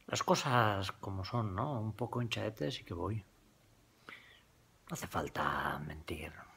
Las cosas como son, ¿no? Un poco hinchaete sí que voy. No hace falta mentir.